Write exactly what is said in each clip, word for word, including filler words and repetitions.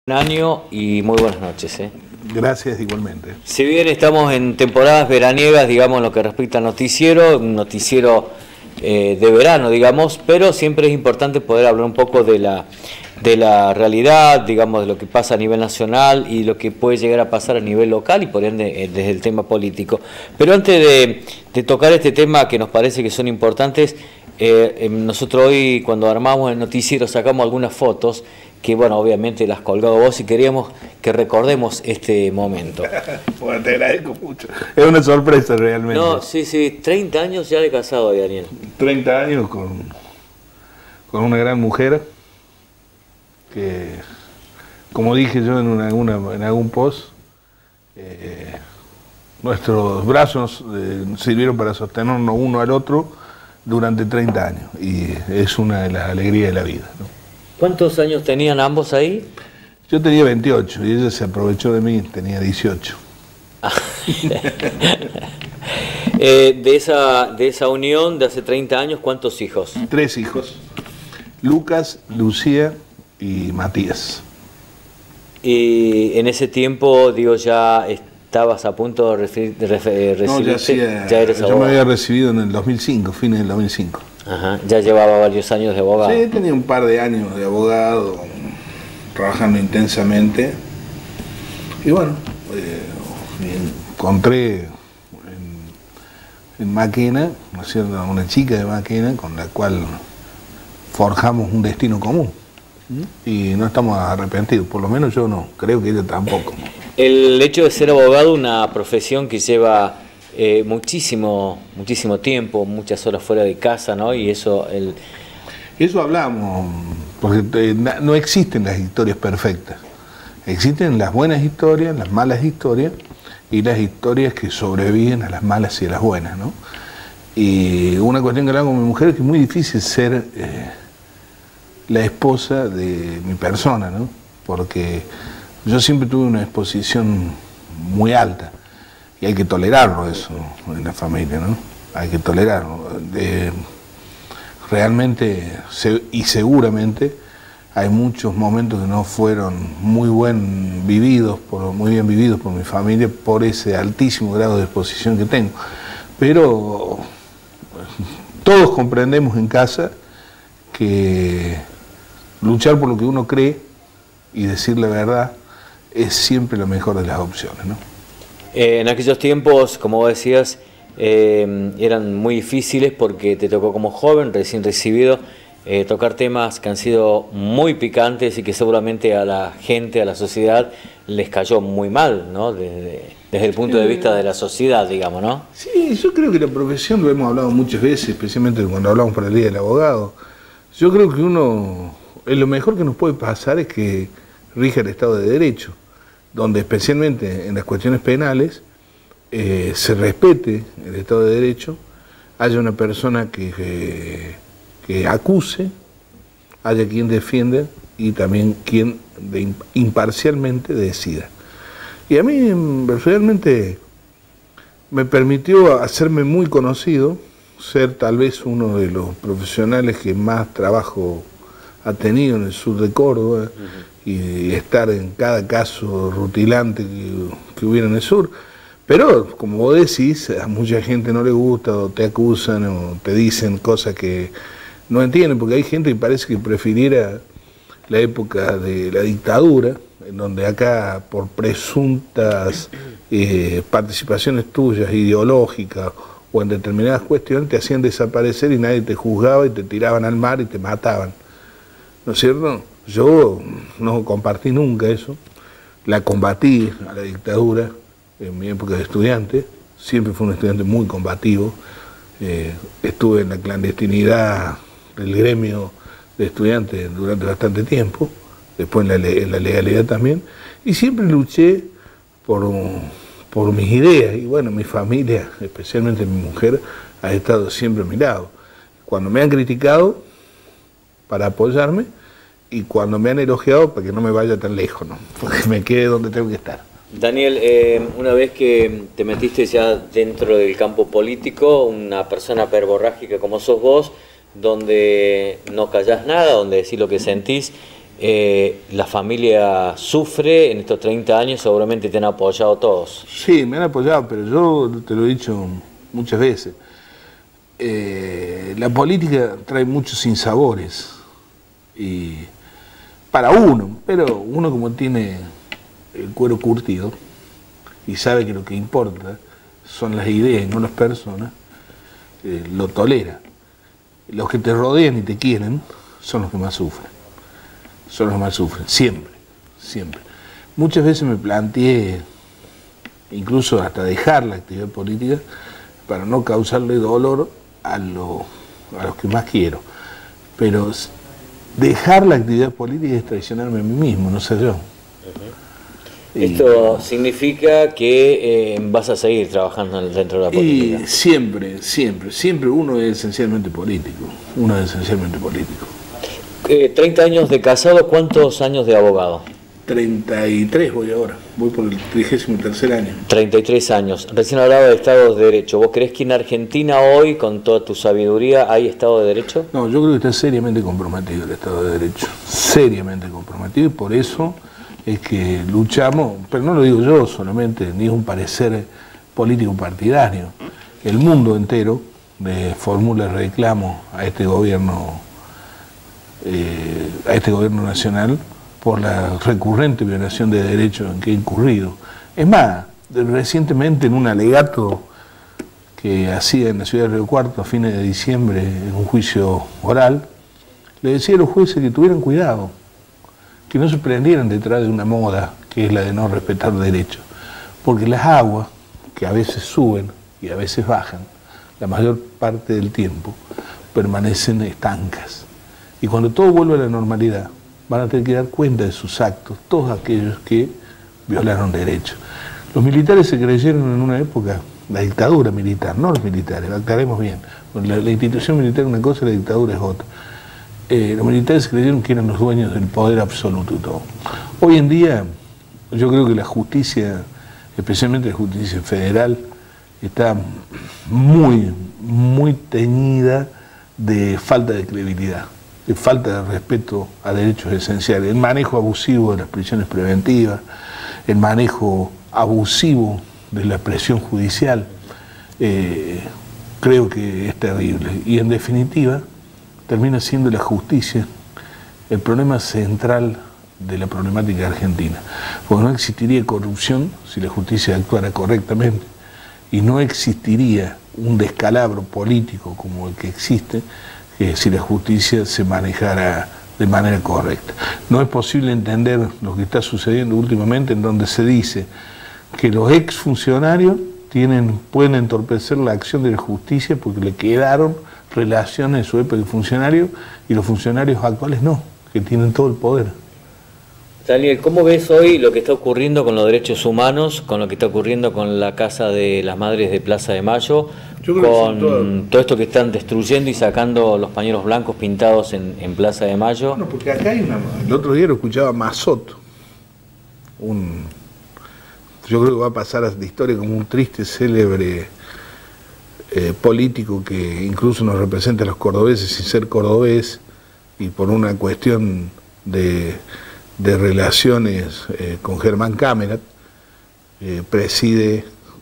Un año y muy buenas noches. ¿eh? Gracias igualmente. Si bien estamos en temporadas veraniegas, digamos, en lo que respecta al noticiero, un noticiero eh, de verano, digamos, pero siempre es importante poder hablar un poco de la, de la realidad, digamos, de lo que pasa a nivel nacional y lo que puede llegar a pasar a nivel local y por ende eh, desde el tema político. Pero antes de, de tocar este tema que nos parece que son importantes, eh, eh, nosotros hoy cuando armamos el noticiero sacamos algunas fotos que, bueno, obviamente las colgado vos y queríamos que recordemos este momento. Bueno, te agradezco mucho. Es una sorpresa realmente. No, sí, sí, treinta años ya de casado, Daniel. treinta años con, con una gran mujer que, como dije yo en, una, una, en algún post, eh, nuestros brazos eh, sirvieron para sostenernos uno al otro durante treinta años y es una de las alegrías de la vida, ¿no? ¿Cuántos años tenían ambos ahí? Yo tenía veintiocho y ella se aprovechó de mí, tenía dieciocho. eh, de, esa, de esa unión de hace treinta años, ¿cuántos hijos? Tres hijos, Lucas, Lucía y Matías. Y en ese tiempo, digo, ya estabas a punto de, refi- de refi- recibirte. No, ya, hacía, ya eres yo abogado. me había recibido en el dos mil cinco, fines del dos mil cinco. Ajá, ya llevaba varios años de abogado. Sí, tenía un par de años de abogado, trabajando intensamente. Y bueno, eh, me encontré en, en Maquena, ¿no es cierto?, una chica de Maquena con la cual forjamos un destino común. Y no estamos arrepentidos, por lo menos yo no, creo que ella tampoco. El hecho de ser abogado, una profesión que lleva eh, muchísimo, muchísimo tiempo, muchas horas fuera de casa, ¿no? Y eso, el... Eso hablamos, porque eh, no existen las historias perfectas. Existen las buenas historias, las malas historias y las historias que sobreviven a las malas y a las buenas, ¿no? Y una cuestión que hablaba con mi mujer es que es muy difícil ser eh, la esposa de mi persona, ¿no? Porque yo siempre tuve una exposición muy alta y hay que tolerarlo eso en la familia, ¿no? Hay que tolerarlo. Eh, realmente se, y seguramente hay muchos momentos que no fueron muy buen vividos, por, muy bien vividos por mi familia por ese altísimo grado de exposición que tengo. Pero todos comprendemos en casa que luchar por lo que uno cree y decir la verdad es siempre la mejor de las opciones, ¿no? Eh, en aquellos tiempos, como vos decías, eh, eran muy difíciles porque te tocó como joven, recién recibido, eh, tocar temas que han sido muy picantes y que seguramente a la gente, a la sociedad, les cayó muy mal, ¿no? Desde, desde el punto de vista de la sociedad, digamos, ¿no? Sí, yo creo que la profesión, lo hemos hablado muchas veces, especialmente cuando hablamos para el Día del Abogado, yo creo que uno, lo mejor que nos puede pasar es que rija el Estado de Derecho, donde especialmente en las cuestiones penales eh, se respete el Estado de Derecho, haya una persona que, que, que acuse, haya quien defienda y también quien de, imparcialmente decida. Y a mí realmente me permitió hacerme muy conocido, ser tal vez uno de los profesionales que más trabajo ha tenido en el sur de Córdoba, uh-huh, y estar en cada caso rutilante que, que hubiera en el sur. Pero, como vos decís, a mucha gente no le gusta, o te acusan, o te dicen cosas que no entienden, porque hay gente que parece que prefiriera la época de la dictadura, en donde acá, por presuntas eh, participaciones tuyas, ideológicas, o en determinadas cuestiones, te hacían desaparecer y nadie te juzgaba y te tiraban al mar y te mataban. ¿No es cierto? Yo no compartí nunca eso, la combatí a la dictadura en mi época de estudiante, siempre fui un estudiante muy combativo, eh, estuve en la clandestinidad del gremio de estudiantes durante bastante tiempo, después en la, en la legalidad también, y siempre luché por, por mis ideas, y bueno, mi familia, especialmente mi mujer, ha estado siempre a mi lado. Cuando me han criticado, para apoyarme, y cuando me han elogiado, para que no me vaya tan lejos, ¿no? Porque me quede donde tengo que estar. Daniel, eh, una vez que te metiste ya dentro del campo político, una persona verborrágica como sos vos, donde no callás nada, donde decís lo que sentís, Eh, la familia sufre en estos treinta años, seguramente te han apoyado todos. Sí, me han apoyado, pero yo te lo he dicho muchas veces. Eh, la política trae muchos sinsabores y para uno, pero uno como tiene el cuero curtido y sabe que lo que importa son las ideas y no las personas, eh, lo tolera. Los que te rodean y te quieren son los que más sufren. Son los que más sufren, siempre, siempre. Muchas veces me planteé, incluso hasta dejar la actividad política, para no causarle dolor a, lo, a los que más quiero. Pero dejar la actividad política es traicionarme a mí mismo, no sé yo. Uh-huh. Esto significa que eh, vas a seguir trabajando dentro de la política. Y siempre, siempre, siempre uno es esencialmente político. Uno es esencialmente político. Eh, treinta años de casado, ¿cuántos años de abogado? treinta y tres voy ahora, voy por el trigésimo tercer año. treinta y tres años. Recién hablaba de Estado de Derecho. ¿Vos creés que en Argentina hoy, con toda tu sabiduría, hay Estado de Derecho? No, yo creo que está seriamente comprometido el Estado de Derecho. Seriamente comprometido, y por eso es que luchamos, pero no lo digo yo solamente, ni es un parecer político partidario. El mundo entero le formula reclamo a este gobierno, eh, a este gobierno nacional, por la recurrente violación de derechos en que ha incurrido. Es más, recientemente en un alegato que hacía en la ciudad de Río Cuarto a fines de diciembre, en un juicio oral, le decía a los jueces que tuvieran cuidado, que no se prendieran detrás de una moda que es la de no respetar derechos, porque las aguas, que a veces suben y a veces bajan, la mayor parte del tiempo permanecen estancas. Y cuando todo vuelve a la normalidad, van a tener que dar cuenta de sus actos, todos aquellos que violaron derechos. Los militares se creyeron en una época, la dictadura militar, no los militares, lo aclaremos bien. La, la institución militar es una cosa, la dictadura es otra. Eh, los militares se creyeron que eran los dueños del poder absoluto y todo. Hoy en día, yo creo que la justicia, especialmente la justicia federal, está muy, muy teñida de falta de credibilidad, de falta de respeto a derechos esenciales, el manejo abusivo de las prisiones preventivas, el manejo abusivo de la presión judicial, eh, creo que es terrible. Y en definitiva, termina siendo la justicia el problema central de la problemática argentina. Porque no existiría corrupción si la justicia actuara correctamente, y no existiría un descalabro político como el que existe Eh, si la justicia se manejara de manera correcta. No es posible entender lo que está sucediendo últimamente, en donde se dice que los exfuncionarios tienen, pueden entorpecer la acción de la justicia porque le quedaron relaciones de su época de funcionario, y los funcionarios actuales no, que tienen todo el poder. Daniel, ¿cómo ves hoy lo que está ocurriendo con los derechos humanos, con lo que está ocurriendo con la Casa de las Madres de Plaza de Mayo, con todo... todo esto que están destruyendo y sacando los pañuelos blancos pintados en, en Plaza de Mayo? Bueno, porque acá hay una... El otro día lo escuchaba Mazot, un... yo creo que va a pasar a la historia como un triste, célebre eh, político que incluso nos representa a los cordobeses sin ser cordobés, y por una cuestión de... de relaciones eh, con Germán Camerat, eh, preside,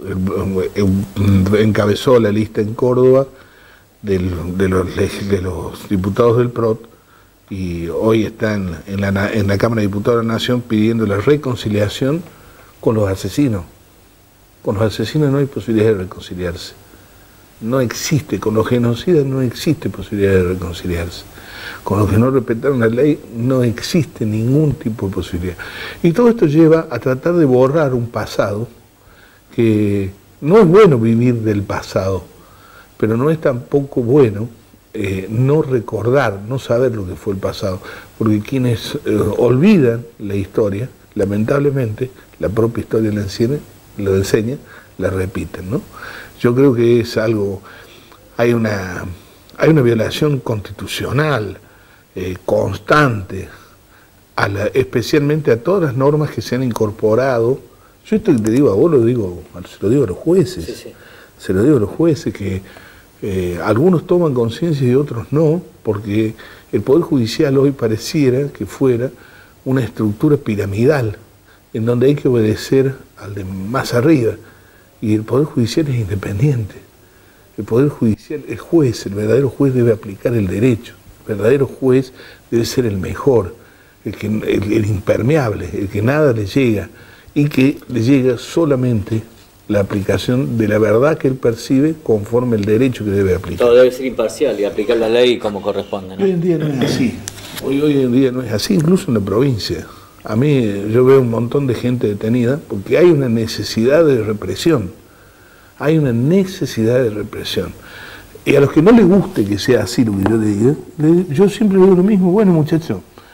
eh, encabezó la lista en Córdoba del, de, los, de los diputados del P R O T, y hoy está en, en, la, en la Cámara de Diputados de la Nación pidiendo la reconciliación con los asesinos. Con los asesinos no hay posibilidad de reconciliarse. No existe, con los genocidas no existe posibilidad de reconciliarse. Con los que no respetaron la ley no existe ningún tipo de posibilidad. Y todo esto lleva a tratar de borrar un pasado que no es bueno vivir del pasado, pero no es tampoco bueno eh, no recordar, no saber lo que fue el pasado, porque quienes eh, olvidan la historia, lamentablemente, la propia historia la enseña, lo enseña, la repiten, ¿no? Yo creo que es algo, hay una, hay una violación constitucional eh, constante, a la, especialmente a todas las normas que se han incorporado. Yo esto que te digo a vos lo digo, se lo digo a los jueces, sí, sí. se lo digo a los jueces que Eh, algunos toman conciencia y otros no, porque el Poder Judicial hoy pareciera que fuera una estructura piramidal, en donde hay que obedecer al de más arriba, y el Poder Judicial es independiente. El Poder Judicial, el juez, el verdadero juez debe aplicar el derecho, el verdadero juez debe ser el mejor, el, que, el, el impermeable, el que nada le llega, y que le llega solamente la aplicación de la verdad que él percibe conforme el derecho que debe aplicar. Todo debe ser imparcial y aplicar la ley como corresponde, ¿no? Hoy en día no es así. Hoy, hoy en día no es así, incluso en la provincia. A mí yo veo un montón de gente detenida porque hay una necesidad de represión. Hay una necesidad de represión. Y a los que no les guste que sea así lo que yo le diga, yo siempre digo lo mismo. Bueno, muchachos,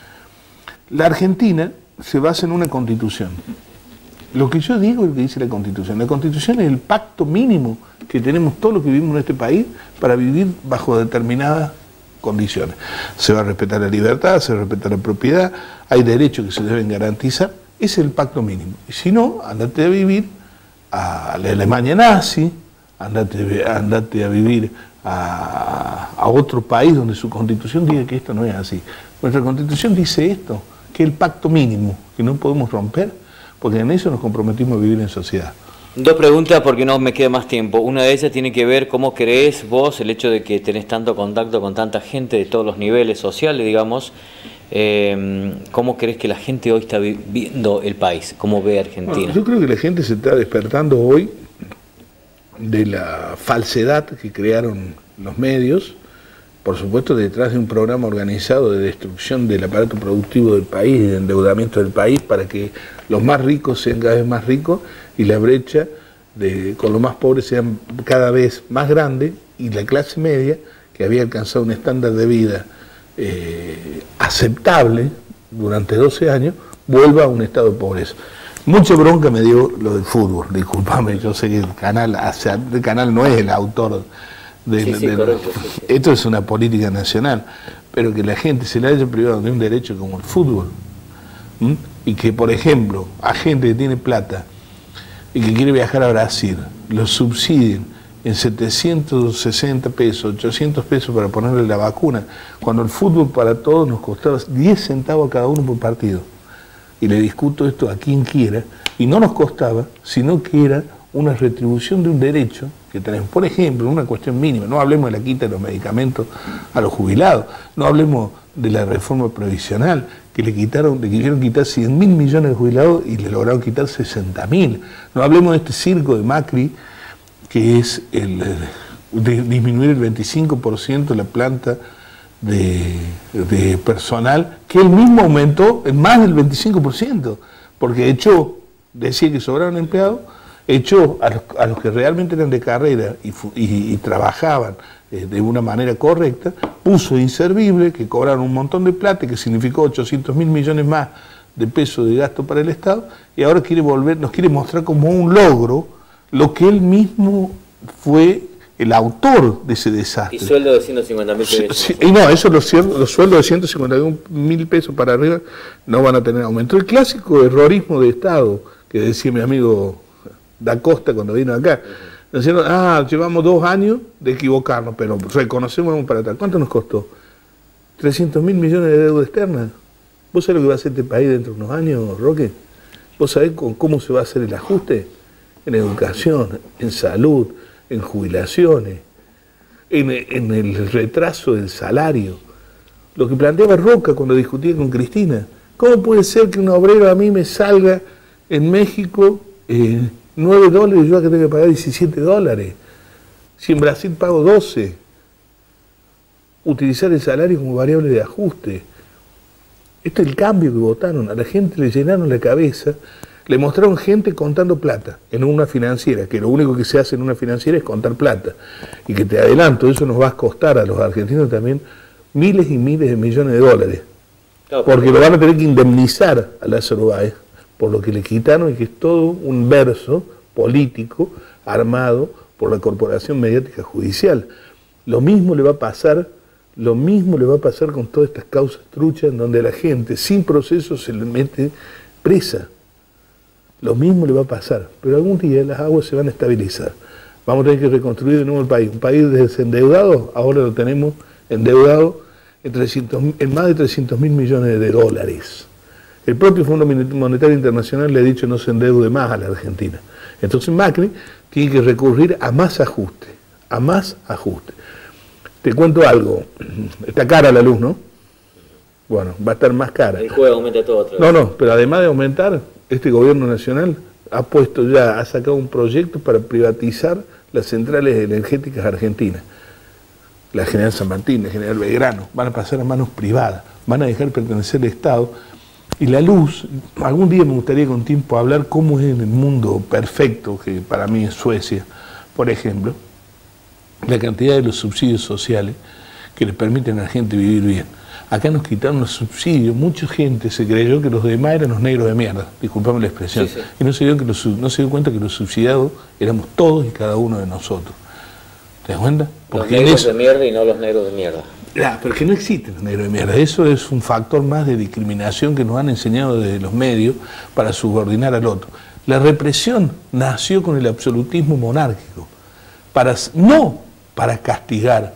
la Argentina se basa en una constitución. Lo que yo digo es lo que dice la Constitución. La Constitución es el pacto mínimo que tenemos todos los que vivimos en este país para vivir bajo determinadas condiciones. Se va a respetar la libertad, se va a respetar la propiedad, hay derechos que se deben garantizar. Ese es el pacto mínimo. Y si no, andate a vivir a la Alemania nazi, andate, andate a vivir a, a otro país donde su Constitución diga que esto no es así. Nuestra Constitución dice esto, que es el pacto mínimo, que no podemos romper, porque en eso nos comprometimos a vivir en sociedad. Dos preguntas porque no me queda más tiempo. Una de ellas tiene que ver cómo crees vos el hecho de que tenés tanto contacto con tanta gente de todos los niveles sociales, digamos, eh, cómo crees que la gente hoy está viendo el país, cómo ve Argentina. Bueno, yo creo que la gente se está despertando hoy de la falsedad que crearon los medios, por supuesto detrás de un programa organizado de destrucción del aparato productivo del país, de endeudamiento del país, para que los más ricos sean cada vez más ricos y la brecha de, con los más pobres sean cada vez más grande, y la clase media, que había alcanzado un estándar de vida eh, aceptable durante doce años, vuelva a un estado de pobreza. Mucha bronca me dio lo del fútbol, discúlpame, yo sé que el canal, o sea, el canal no es el autor de, sí, sí, de correcto, sí, sí. Esto es una política nacional, pero que la gente se le haya privado de un derecho como el fútbol, ¿m? Y que, por ejemplo, a gente que tiene plata y que quiere viajar a Brasil, lo subsidien en setecientos sesenta pesos, ochocientos pesos para ponerle la vacuna, cuando el fútbol para todos nos costaba diez centavos a cada uno por partido. Y le discuto esto a quien quiera, y no nos costaba, sino que era una retribución de un derecho que tenemos. Por ejemplo, una cuestión mínima, no hablemos de la quita de los medicamentos a los jubilados, no hablemos de la reforma previsional, que le quitaron, le quisieron quitar cien mil millones de jubilados y le lograron quitar sesenta mil. No hablemos de este circo de Macri, que es el, de disminuir el veinticinco por ciento la planta de, de personal, que él mismo aumentó en más del veinticinco por ciento, porque echó, decía que sobraron empleados, echó a los, a los que realmente eran de carrera y, y, y trabajaban eh, de una manera correcta, puso inservible, que cobraron un montón de plata, que significó ochocientos mil millones más de pesos de gasto para el Estado, y ahora quiere volver, nos quiere mostrar como un logro lo que él mismo fue el autor de ese desastre. Y sueldo de ciento cincuenta mil pesos. Sí, sí, y no, eso los, los sueldos de ciento cincuenta mil pesos para arriba no van a tener aumento. El clásico errorismo de Estado, que decía mi amigo Da Costa cuando vino acá, uh-huh. Diciendo, ah, llevamos dos años de equivocarnos, pero reconocemos vamos para atrás. ¿Cuánto nos costó? trescientos mil millones de deuda externa. ¿Vos sabés lo que va a hacer este país dentro de unos años, Roque? ¿Vos sabés con cómo se va a hacer el ajuste? En educación, en salud, en jubilaciones, en, en el retraso del salario. Lo que planteaba Roca cuando discutía con Cristina. ¿Cómo puede ser que un obrero a mí me salga en México eh, nueve dólares y yo que tengo que pagar diecisiete dólares? Si en Brasil pago doce. Utilizar el salario como variable de ajuste. Este es el cambio que votaron. A la gente le llenaron la cabeza. Le mostraron gente contando plata en una financiera, que lo único que se hace en una financiera es contar plata. Y que te adelanto, eso nos va a costar a los argentinos también miles y miles de millones de dólares. Porque lo van a tener que indemnizar a Lázaro Báez por lo que le quitaron, y que es todo un verso político armado por la Corporación Mediática Judicial. Lo mismo le va a pasar, lo mismo le va a pasar con todas estas causas truchas en donde a la gente sin proceso se le mete presa. Lo mismo le va a pasar, pero algún día las aguas se van a estabilizar. Vamos a tener que reconstruir de nuevo el país. Un país desendeudado, ahora lo tenemos endeudado en, trescientos, en más de trescientos mil millones de dólares. El propio Fondo Monetario Internacional le ha dicho no se endeude más a la Argentina. Entonces Macri tiene que recurrir a más ajuste, a más ajuste. Te cuento algo, está cara la luz, ¿no? Bueno, va a estar más cara. El juego aumenta todo otra vez. No, no, pero además de aumentar, este gobierno nacional ha puesto ya, ha sacado un proyecto para privatizar las centrales energéticas argentinas. La General San Martín, la General Belgrano, van a pasar a manos privadas, van a dejar pertenecer al Estado. Y la luz, algún día me gustaría con tiempo hablar cómo es en el mundo perfecto, que para mí es Suecia, por ejemplo, la cantidad de los subsidios sociales que le permiten a la gente vivir bien. Acá nos quitaron los subsidios, mucha gente se creyó que los demás eran los negros de mierda, disculpame la expresión, sí, sí. y no se, dio que los, no se dio cuenta que los subsidiados éramos todos y cada uno de nosotros. ¿Te das cuenta? Porque los negros eso, de mierda y no los negros de mierda. Ya, pero que no existen los negros de mierda. Eso es un factor más de discriminación que nos han enseñado desde los medios para subordinar al otro. La represión nació con el absolutismo monárquico, para, no para castigar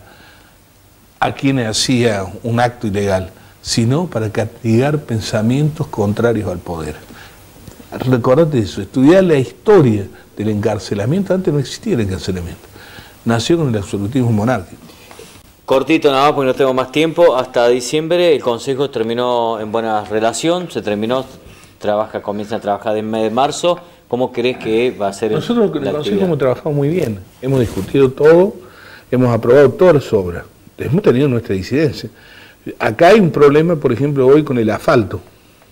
a quien hacía un acto ilegal, sino para castigar pensamientos contrarios al poder. Recordate eso, estudiar la historia del encarcelamiento. Antes no existía el encarcelamiento, nació con el absolutismo monárquico. Cortito nada más porque no tengo más tiempo. Hasta diciembre el Consejo terminó en buena relación, se terminó, trabaja, comienza a trabajar en mes de marzo. ¿Cómo crees que va a ser? Nosotros en el Consejo hemos trabajado muy bien, hemos discutido todo, hemos aprobado todas las obras, hemos tenido nuestra disidencia. Acá hay un problema, por ejemplo, hoy con el asfalto.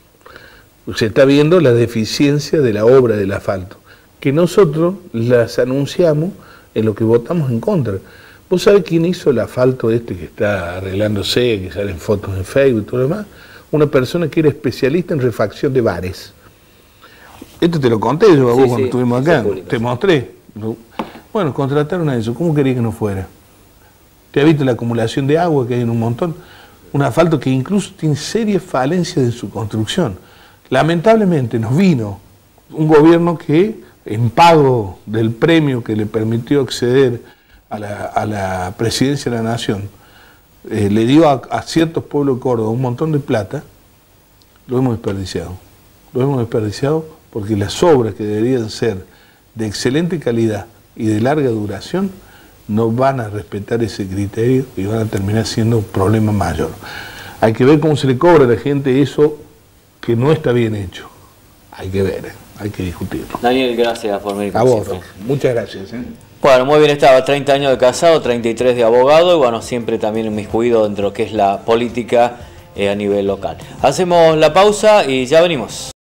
Se está viendo la deficiencia de la obra del asfalto, que nosotros las anunciamos en lo que votamos en contra. ¿Vos sabés quién hizo el asfalto este que está arreglándose, que salen fotos en Facebook y todo lo demás? Una persona que era especialista en refacción de bares. Esto te lo conté yo a vos sí, cuando sí, estuvimos acá, te mostré. Bueno, contrataron a eso, ¿cómo quería que no fuera? ¿Te has visto la acumulación de agua que hay en un montón? Un asfalto que incluso tiene serias falencias de su construcción. Lamentablemente nos vino un gobierno que, en pago del premio que le permitió acceder A la, a la presidencia de la nación, eh, le dio a, a ciertos pueblos de Córdoba un montón de plata, lo hemos desperdiciado. Lo hemos desperdiciado porque las obras que deberían ser de excelente calidad y de larga duración no van a respetar ese criterio y van a terminar siendo un problema mayor. Hay que ver cómo se le cobra a la gente eso que no está bien hecho. Hay que ver, hay que discutirlo. Daniel, gracias por venir. A vos, muchas gracias. ¿eh? Bueno, muy bien, estaba treinta años de casado, treinta y tres de abogado y bueno, siempre también inmiscuido dentro de lo que es la política eh, a nivel local. Hacemos la pausa y ya venimos.